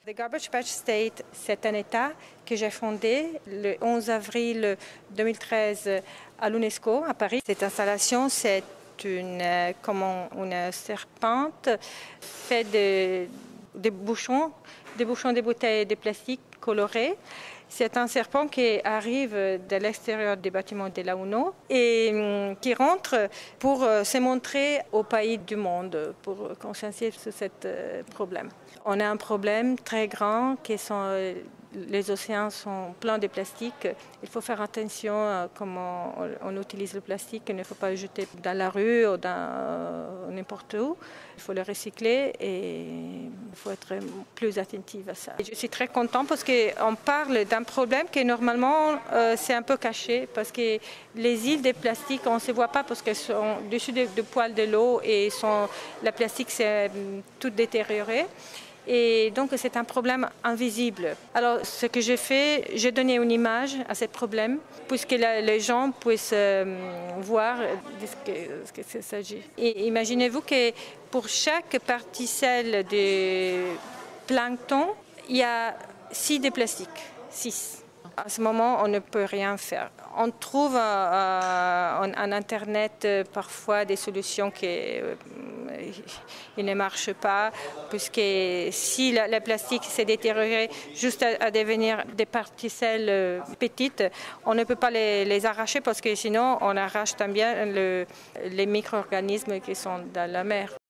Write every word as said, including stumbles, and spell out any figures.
The Garbage Patch State, c'est un État que j'ai fondé le onze avril deux mille treize à l'UNESCO à Paris. Cette installation, c'est une, comment, une serpente faite de, de bouchons, des bouchons de bouteilles de plastique colorés. C'est un serpent qui arrive de l'extérieur des bâtiments de la UNO et qui rentre pour se montrer aux pays du monde, pour conscientiser sur ce problème. On a un problème très grand qui sont les océans sont pleins de plastique. Il faut faire attention à comment on utilise le plastique. Il ne faut pas le jeter dans la rue ou dans n'importe où. Il faut le recycler et il faut être plus attentif à ça. Et je suis très contente parce qu'on parle d'un problème qui normalement euh, c'est un peu caché parce que les îles de plastique on ne se voit pas parce qu'elles sont dessus du poil de l'eau et sont, la plastique c'est tout détérioré. Et donc c'est un problème invisible. Alors ce que j'ai fait, j'ai donné une image à ce problème pour que les gens puissent euh, voir de ce que, ce que ça s'agit. Et imaginez-vous que pour chaque particelle de plancton, il y a six de plastique, six. À ce moment, on ne peut rien faire. On trouve euh, en, en Internet euh, parfois des solutions qui euh, ne marchent pas, puisque si le plastique s'est détérioré juste à, à devenir des particelles euh, petites, on ne peut pas les, les arracher parce que sinon on arrache bien le, les micro-organismes qui sont dans la mer.